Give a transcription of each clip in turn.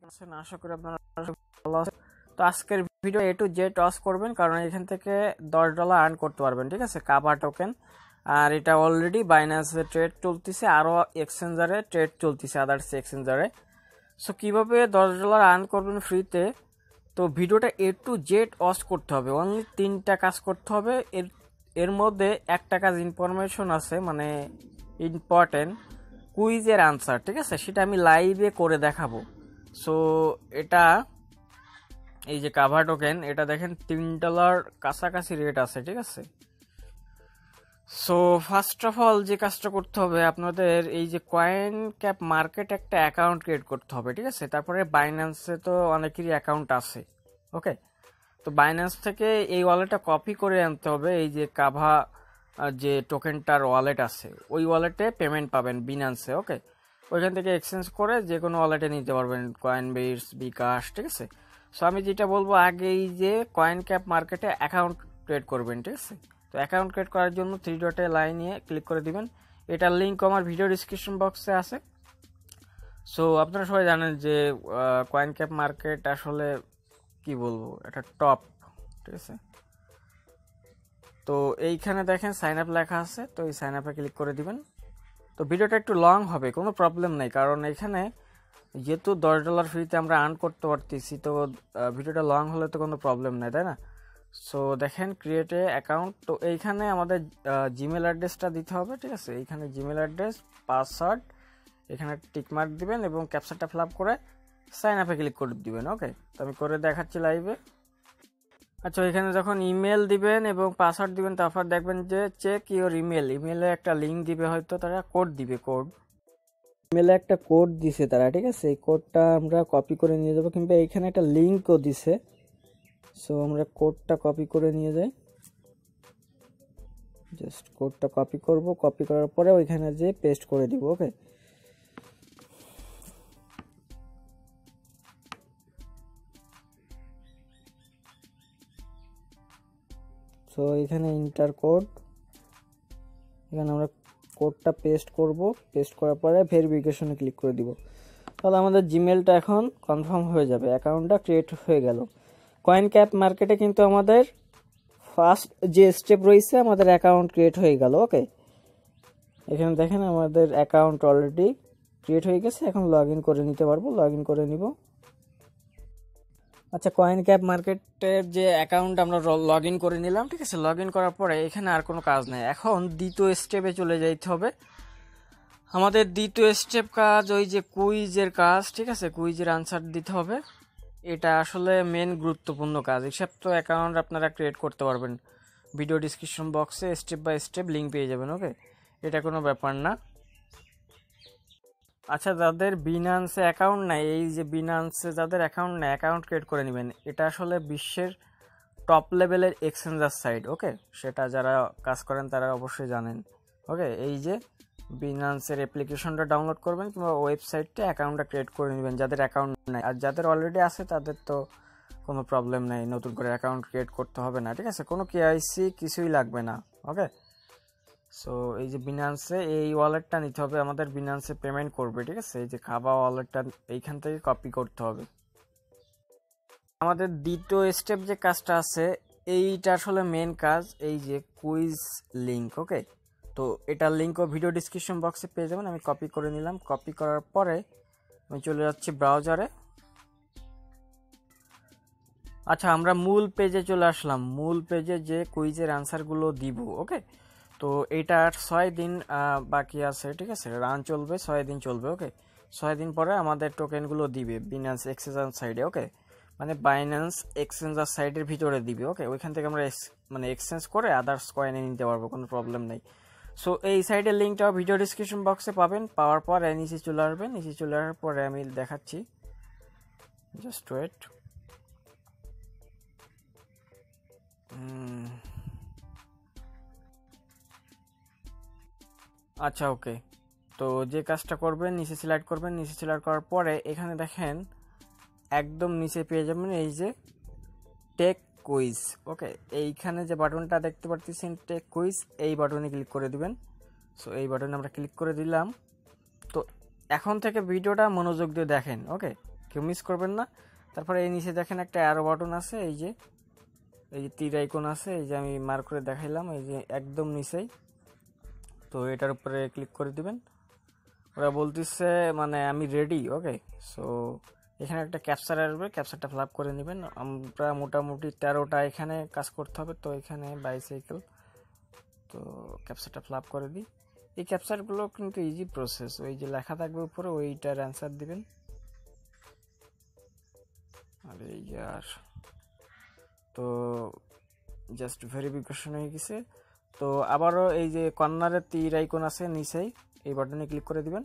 আছেন? আশা করি আপনারা ভালো আছেন। তো আজকের video A to Z toss করবেন, কারণ এখান থেকে $10 আর্ন করতে পারবেন। ঠিক আছে, কাভা টোকেন। আর এটা অলরেডি বাইন্যান্সে ট্রেড চলতেছে, আরও এক্সচেঞ্জারে ট্রেড চলতেছে, আদার্স এক্সচেঞ্জারে। সো কীভাবে $10 আর্ন করবেন ফ্রিতে, তো ভিডিওটা A to Z ওয়াচ করতে হবে। অনলি 3টা কাজ করতে হবে। এর মধ্যে একটা কাজ ইনফরমেশন আছে, মানে ইম্পর্টেন্ট কুইজের আনসার। ঠিক আছে, সেটা আমি লাইভে করে দেখাবো। সো এটা এই যে কাভা টোকেন, এটা দেখেন $3 কাছাকাছি রেট আছে। ঠিক আছে, সো ফার্স্ট অফ অল যে কাজটা করতে হবে আপনাদের, এই যে কয়েন ক্যাপ মার্কেট একটা অ্যাকাউন্ট ক্রিয়েট করতে হবে। ঠিক আছে, তারপরে বাইন্যান্সে তো অনেকেরই অ্যাকাউন্ট আছে। ওকে, তো বাইন্যান্স থেকে এই ওয়ালেটটা কপি করে আনতে হবে। এই যে কাভা যে টোকেনটার ওয়ালেট আছে, ওই ওয়ালেটে পেমেন্ট পাবেন বিনান্সে। ওকে, ওইখান থেকে এক্সচেঞ্জ করে যে কোনো ওয়ালেটে নিতে পারবেন, কয়েনবেস, বিকাশ। ঠিক আছে, সো আমি যেটা বলবো, আগে এই যে কয়েন ক্যাপ মার্কেটে অ্যাকাউন্ট ক্রিয়েট করবেন। ঠিক আছে, তো অ্যাকাউন্ট ক্রিয়েট করার জন্য 3 ডটে লাইন নিয়ে ক্লিক করে দিবেন। এটার লিঙ্ক আমার ভিডিও ডিসক্রিপশন বক্সে আছে। সো আপনারা সবাই জানেন যে কয়েন ক্যাপ মার্কেট আসলে কি বলবো, এটা টপ। ঠিক আছে, তো এইখানে দেখেন সাইন আপ লেখা আছে, তো এই সাইন আপে ক্লিক করে দিবেন। তো ভিডিওটা একটু লং হবে, কোনো প্রবলেম নেই, কারণ এখানে যেহেতু $10 ফ্রিতে আমরা আর্ন করতে পারতেছি, তো ভিডিওটা লং হলে তো কোনো প্রবলেম নেই, তাই না? সো দেখেন ক্রিয়েট এ অ্যাকাউন্ট, তো এইখানে আমাদের জিমেল অ্যাড্রেসটা দিতে হবে। ঠিক আছে, এইখানে জিমেল অ্যাড্রেস, পাসওয়ার্ড, এখানে টিকমার্ক দিবেন এবং ক্যাপচারটা ফিল আপ করে সাইন আপে ক্লিক করে দিবেন। ওকে, তো আমি করে দেখাচ্ছি লাইভে। আচ্ছা, এখানে যখন ইমেল দিবেন এবং পাসওয়ার্ড দিবেন, তারপর দেখবেন যে চেক ইওর ইমেল, ইমেলে একটা লিঙ্ক দিবে, হয়তো তারা কোড দিবে, কোড ইমেলে একটা কোড দিছে তারা। ঠিক আছে, এই কোডটা আমরা কপি করে নিয়ে যাবো, কিংবা এখানে একটা লিঙ্কও দিছে। সো আমরা কোডটা কপি করে নিয়ে যাই, জাস্ট কোডটা কপি করব, কপি করার পরে ওইখানে যে পেস্ট করে দিব। ওকে, সো এখানে ইন্টার কোড, এখানে আমরা কোডটা পেস্ট করব, পেস্ট করার পরে ভেরিফিকেশনে ক্লিক করে দিব। তাহলে আমাদের জিমেলটা এখন কনফার্ম হয়ে যাবে, অ্যাকাউন্টটা ক্রিয়েট হয়ে গেল। কয়েন ক্যাপ মার্কেটে কিন্তু আমাদের ফার্স্ট যে স্টেপ রয়েছে, আমাদের অ্যাকাউন্ট ক্রিয়েট হয়ে গেল। ওকে, এখানে দেখেন আমাদের অ্যাকাউন্ট অলরেডি ক্রিয়েট হয়ে গেছে। এখন লগ ইন করে নিতে পারবো, লগ ইন করে নিব। আচ্ছা, কয়েন ক্যাপ মার্কেটের যে অ্যাকাউন্ট আমরা লগ ইন করে নিলাম। ঠিক আছে, লগ ইন করার পরে এখানে আর কোনো কাজ নেই, এখন দ্বিতীয় স্টেপে চলে যাইতে হবে। আমাদের দ্বিতীয় স্টেপ কাজ ওই যে কুইজের কাজ। ঠিক আছে, কুইজের আনসার দিতে হবে। এটা আসলে মেন গুরুত্বপূর্ণ কাজ। এসব তো অ্যাকাউন্ট আপনারা ক্রিয়েট করতে পারবেন, ভিডিও ডিসক্রিপশন বক্সে স্টেপ বাই স্টেপ লিঙ্ক পেয়ে যাবেন। ওকে, এটা কোনো ব্যাপার না। আচ্ছা, যাদের বিনান্সে অ্যাকাউন্ট নাই, এই যে বিনান্সে যাদের অ্যাকাউন্ট নেই, অ্যাকাউন্ট ক্রিয়েট করে নেবেন। এটা আসলে বিশ্বের টপ লেভেলের এক্সচেঞ্জার সাইট। ওকে, সেটা যারা কাজ করেন তারা অবশ্যই জানেন। ওকে, এই যে বিনান্সের অ্যাপ্লিকেশনটা ডাউনলোড করবেন, কিংবা ওয়েবসাইটে অ্যাকাউন্টটা ক্রিয়েট করে নেবেন যাদের অ্যাকাউন্ট নাই। আর যাদের অলরেডি আছে তাদের তো কোনো প্রবলেম নেই, নতুন করে অ্যাকাউন্ট ক্রিয়েট করতে হবে না। ঠিক আছে, কোনো কেআইসি কিছুই লাগবে না। ওকে, সো এই যে বিনান্সে এই ওয়ালেটটা নিতে হবে, আমাদের বিনান্সে পেমেন্ট করবে। ঠিক আছে, এই যে খাবা ওয়ালেটটা এইখান থেকে কপি করতে হবে। আমাদের দ্বিতীয় স্টেপ যে কাজটা আছে, এইটা আসলে মেন কাজ, এই যে কুইজ লিঙ্ক। ওকে, তো এটার লিঙ্কও ভিডিও ডিসক্রিপশন বক্সে পেয়ে যাবেন। আমি কপি করে নিলাম, কপি করার পরে আমি চলে যাচ্ছি ব্রাউজারে। আচ্ছা, আমরা মূল পেজে চলে আসলাম, মূল পেজে যে কুইজের আনসারগুলো দিব। ওকে, তো এইটার 6 দিন বাকি আছে। ঠিক আছে, রান চলবে 6 দিন চলবে। ওকে, 6 দিন পরে আমাদের টোকেনগুলো দিবে বিনান্স এক্সচেঞ্জার সাইডে। ওকে, মানে বাইন্যান্স এক্সচেঞ্জার সাইডের ভিতরে দিবে। ওকে, ওইখান থেকে আমরা মানে এক্সচেঞ্জ করে আদার্স কয়েনে নিতে পারবো, কোনো প্রবলেম নেই। সো এই সাইডের লিঙ্কটাও ভিডিও ডিসক্রিপশন বক্সে পাবেন। পাওয়ার পর নিচে চলে আসবেন, নিচে চলে আসার পরে আমি দেখাচ্ছি, জাস্ট ওয়েট। আচ্ছা, ওকে, তো যে কাজটা করবেন, নিচে সিলেক্ট করবেন, নিচে সিলেক্ট করার পরে এখানে দেখেন একদম নিচে পেয়ে যাবেন এই যে টেক কুইজ। ওকে, এইখানে যে বাটনটা দেখতে পাচ্ছেন টেক কুইজ, এই বাটনে ক্লিক করে দিবেন। সো এই বাটনে আমরা ক্লিক করে দিলাম। তো এখন থেকে ভিডিওটা মনোযোগ দিয়ে দেখেন। ওকে, কেউ মিস করবেন না। তারপরে এই নিচে দেখেন একটা অ্যারো বাটন আছে, এই যে তীর আইকন আছে, এই যে আমি মার্ক করে দেখাইলাম, এই যে একদম নিচেই। তো এটার উপরে ক্লিক করে দিবেন। ওরা বলতেছে মানে আমি রেডি। ওকে, সো এখানে একটা ক্যাপচার আসবে, ক্যাপচারটা ফিল আপ করে নেবেন। আমরা মোটামুটি 13টা এখানে কাজ করতে হবে। তো এখানে বাইসাইকেল, তো ক্যাপচারটা ফিল আপ করে দিই। এই ক্যাপচারগুলো কিন্তু ইজি প্রসেস, ওই যে লেখা থাকবে উপরে ওইটার অ্যান্সার দিবেন। আরে ইয়ার, তো জাস্ট ভেরিফিকেশন হয়ে গেছে। তো আবারও এই যে কর্নারে তীর আইকন আছে নিচেই, এই বাটনে ক্লিক করে দিবেন।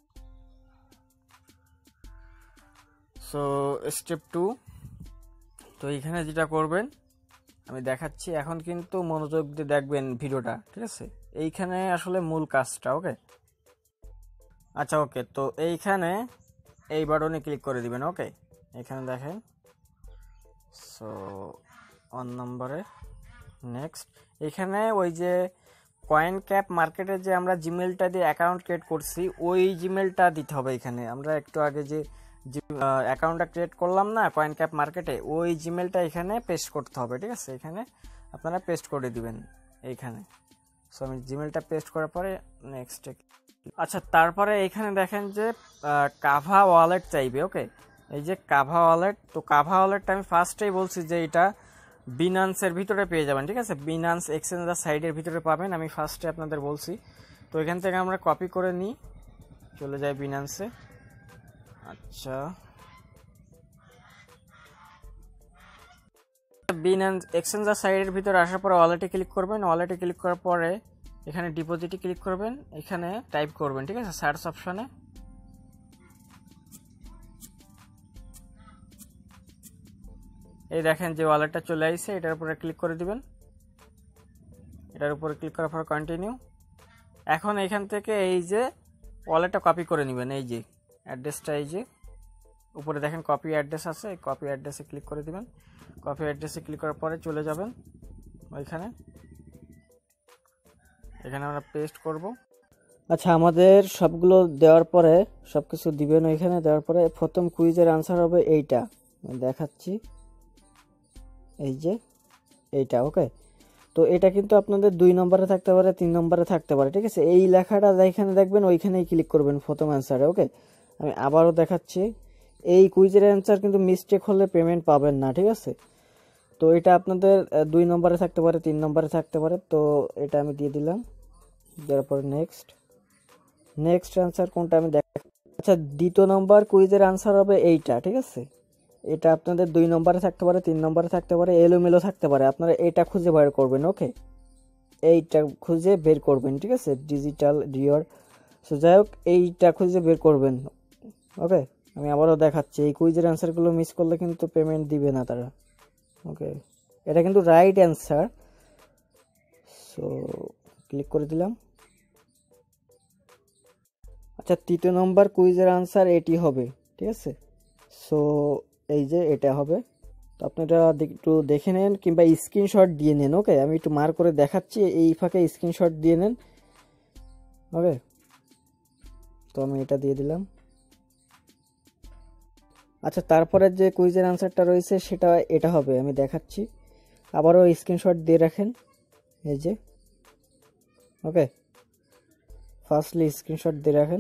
সো স্টেপ 2, তো এইখানে যেটা করবেন আমি দেখাচ্ছি, এখন কিন্তু মনোযোগ দিয়ে দেখবেন ভিডিওটা, ঠিক আছে? এইখানে আসলে মূল কাজটা। ওকে, আচ্ছা ওকে, তো এইখানে এই বাটনে ক্লিক করে দিবেন। ওকে, এখানে দেখেন, সো 1 নম্বরে নেক্সট, এখানে ওই যে কয়েন ক্যাপ মার্কেটে যে আমরা জিমেলটা দিয়ে অ্যাকাউন্ট ক্রিয়েট করছি, ওই জিমেলটা দিতে হবে এখানে। আমরা একটু আগে যে অ্যাকাউন্টটা ক্রিয়েট করলাম না কয়েন ক্যাপ মার্কেটে, ওই জিমেলটা এখানে পেস্ট করতে হবে, ঠিক আছে? এখানে আপনারা পেস্ট করে দিবেন এইখানে। সো আমি জিমেলটা পেস্ট করার পরে নেক্সটে, আচ্ছা তারপরে এইখানে দেখেন যে কাভা ওয়ালেট চাইবে। ওকে, এই যে কাভা ওয়ালেট, তো কাভা ওয়ালেটটা আমি ফার্স্টেই বলছি যে এটা বিনান্সের ভিতরে পেয়ে যাবেন, ঠিক আছে? বিনান্স এক্সচেঞ্জার সাইডের ভিতরে পাবেন, আমি ফার্স্টে আপনাদের বলছি। তো এখান থেকে আমরা কপি করে নিই, চলে যাই বিনান্সে। আচ্ছা, বিনান্স এক্সচেঞ্জার সাইডের ভিতরে আসার পরে ওয়ালেটে ক্লিক করবেন। ওয়ালেটে ক্লিক করার পরে এখানে ডিপোজিটে ক্লিক করবেন, এখানে টাইপ করবেন, ঠিক আছে? সার্চ অপশনে এই দেখেন যে ওয়ালেটটা চলে আসছে, এটার উপরে ক্লিক করে দিবেন। এটার উপরে ক্লিক করার পর কন্টিনিউ। এখন এখান থেকে এই যে ওয়ালেটটা কপি করে নেবেন, এই যে অ্যাড্রেসটা, এই যে উপরে দেখেন কপি অ্যাড্রেস আছে, এই কপি অ্যাড্রেসে ক্লিক করে দিবেন। কপি অ্যাড্রেসে ক্লিক করার পরে চলে যাবেন ওইখানে, এখানে আমরা পেস্ট করব। আচ্ছা, আমাদের সবগুলো দেওয়ার পরে সবকিছু দিবেন ওইখানে। দেওয়ার পরে প্রথম কুইজের আনসার হবে এইটা, আমি দেখাচ্ছি, এই যে এইটা। ওকে, তো এটা কিন্তু আপনাদের 2 নম্বরে থাকতে পারে, 3 নম্বরে থাকতে পারে, ঠিক আছে? এই লেখাটা যেখানে দেখবেন ওইখানেই ক্লিক করবেন প্রথম অ্যান্সারে। ওকে, আমি আবারও দেখাচ্ছি, এই কুইজের অ্যান্সার কিন্তু মিস্টেক হলে পেমেন্ট পাবেন না, ঠিক আছে? তো এটা আপনাদের 2 নম্বরে থাকতে পারে, 3 নম্বরে থাকতে পারে। তো এটা আমি দিয়ে দিলাম, দেওয়ার পর নেক্সট। নেক্সট অ্যান্সার কোনটা আমি দেখ, আচ্ছা 2 নম্বর কুইজের আনসার হবে এইটা, ঠিক আছে? এটা আপনাদের 2 নম্বরে থাকতে পারে, 3 নম্বরে থাকতে পারে, এলোমেলো থাকতে পারে, আপনারা এটা খুঁজে বের করবেন। ওকে, এইটা খুঁজে বের করবেন, ঠিক আছে? ডিজিটাল রিওর, সো যাই হোক এইটা খুঁজে বের করবেন। ওকে, আমি আবারও দেখাচ্ছি, এই কুইজের অ্যান্সারগুলো মিস করলে কিন্তু পেমেন্ট দিবে না তারা। ওকে, এটা কিন্তু রাইট অ্যান্সার। সো ক্লিক করে দিলাম। আচ্ছা 3 নম্বর কুইজের আনসার এটি হবে, ঠিক আছে? সো এই যে এটা হবে। তো আপনারা একটু দেখে নেন কিংবা স্ক্রিনশট দিয়ে নেন। ওকে, আমি একটু মার্ক করে দেখাচ্ছি, এই ফাঁকে স্ক্রিনশট দিয়ে নেন। ওকে, তো আমি এটা দিয়ে দিলাম। আচ্ছা তারপরে যে কুইজের আনসারটা রয়েছে সেটা এটা হবে, আমি দেখাচ্ছি, আবারও স্ক্রিনশট দিয়ে রাখেন, এই যে। ওকে, ফার্স্টলি স্ক্রিনশট দিয়ে রাখেন।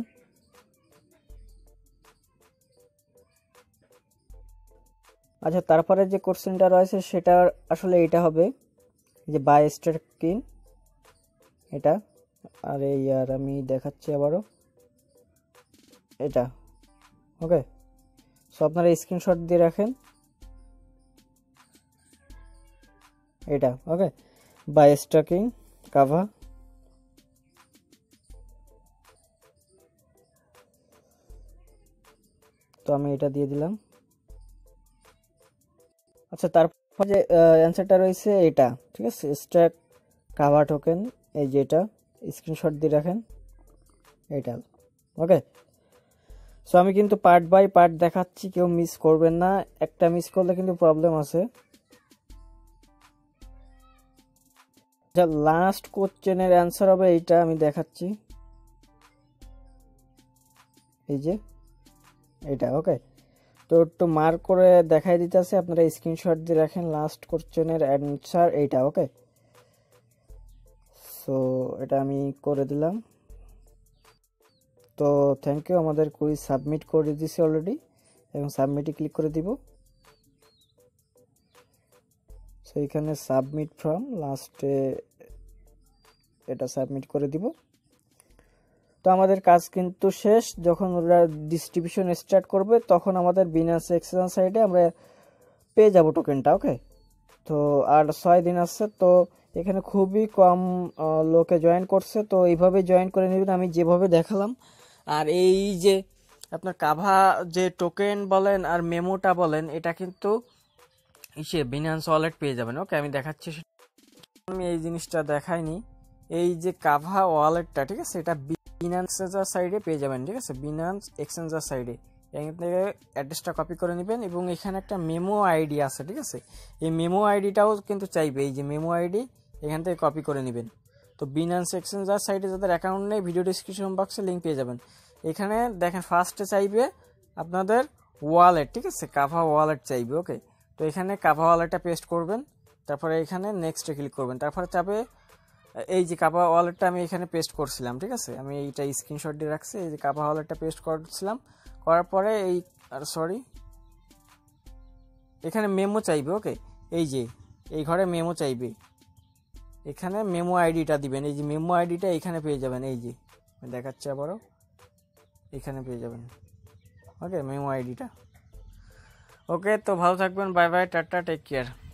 আচ্ছা তারপরে যে কোশ্চেনটা রয়েছে সেটা আসলে এটা হবে, যে বাই স্ট্যাকিং, এটা। আর এই আর আমি দেখাচ্ছি আবারও এটা। ওকে, সো আপনারা স্ক্রিনশট দিয়ে রাখেন এটা। Okay, by staking Kava. তো আমি এটা দিয়ে দিলাম। আচ্ছা তারপর যে অ্যান্সারটা রয়েছে এটা, ঠিক আছে? স্ট্যাক কাভা টোকেন, এই যে এটা, স্ক্রিনশট দিয়ে রাখেন এটা। ওকে, সো আমি কিন্তু পার্ট বাই পার্ট দেখাচ্ছি, কেউ মিস করবেন না, একটা মিস করলে কিন্তু প্রবলেম আছে। যা লাস্ট কোশ্চেনের অ্যান্সার হবে এইটা, আমি দেখাচ্ছি, এই যে এটা। ওকে, তো একটু মার্ক করে দেখাই দিতেছে, আপনারা স্ক্রিনশট দিয়ে রাখেন। লাস্ট কোশ্চেনের অ্যান্সার এইটা। ওকে, সো এটা আমি করে দিলাম। তো থ্যাংক ইউ, আমাদের কুইজ সাবমিট করে দিয়েছি অলরেডি, এখন সাবমিটে ক্লিক করে দিব। সো এখানে সাবমিট ফর্ম, লাস্টে এটা সাবমিট করে দিব। তো আমাদের কাজ কিন্তু শেষ। যখন ওরা ডিস্ট্রিবিউশন স্টার্ট করবে তখন আমাদের বিনান্স এক্সচেঞ্জ সাইডে আমরা পেয়ে যাব টোকেনটা। ওকে, তো আর 6 দিন আছে। তো এখানে খুবই কম লোকে জয়েন করছে, তো এইভাবে জয়েন করে নেবেন আমি যেভাবে দেখালাম। আর এই যে আপনার কাভা যে টোকেন বলেন আর মেমোটা বলেন, এটা কিন্তু বিনান্স ওয়ালেট পেয়ে যাবেন। ওকে, আমি দেখাচ্ছি। আমি এই জিনিসটা দেখাইনি, এই যে কাভা ওয়ালেটটা, ঠিক আছে, এটা বিনান্স এক্সচেঞ্জার সাইডে পেয়ে যাবেন। ঠিক আছে, বিনান্স এক্সচেঞ্জার সাইডে এখান থেকে অ্যাড্রেসটা কপি করে নেবেন এবং এখানে একটা মেমো আইডি আছে। ঠিক আছে, এই মেমো আইডিটাও কিন্তু চাইবে, এই যে মেমো আইডি এখান থেকে কপি করে নেবেন। তো বিনান্স এক্সচেঞ্জার সাইডে যাদের অ্যাকাউন্ট নেই, ভিডিও ডিসক্রিপশন বক্সে লিঙ্ক পেয়ে যাবেন। এখানে দেখেন ফার্স্টে চাইবে আপনাদের ওয়ালেট, ঠিক আছে, কাভা ওয়ালেট চাইবে। ওকে, তো এখানে কাভা ওয়ালেটটা পেস্ট করবেন, তারপরে এখানে নেক্সটে ক্লিক করবেন, তারপরে চাবে এই যে কাভা ওয়ালেটটা আমি এখানে পেস্ট করছিলাম। ঠিক আছে, আমি এইটা স্ক্রিনশট দিয়ে রাখছি। এই যে কাভা ওয়ালেটটা পেস্ট করছিলাম, করার পরে এই এখানে মেমো চাইবে। ওকে, এই যে এই ঘরে মেমো চাইবে, এখানে মেমো আইডিটা দিবেন। এই যে মেমো আইডিটা এখানে পেয়ে যাবেন, এই যে দেখাচ্ছে আবারও, এখানে পেয়ে যাবেন। ওকে, মেমো আইডিটা। ওকে, তো ভালো থাকবেন, bye bye, tata, take care.